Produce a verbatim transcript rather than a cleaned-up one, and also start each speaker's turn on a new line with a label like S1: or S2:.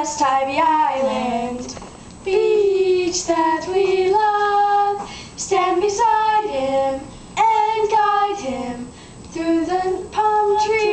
S1: us Tybee Island, beach that we love. Stand beside him and guide him through the palm trees.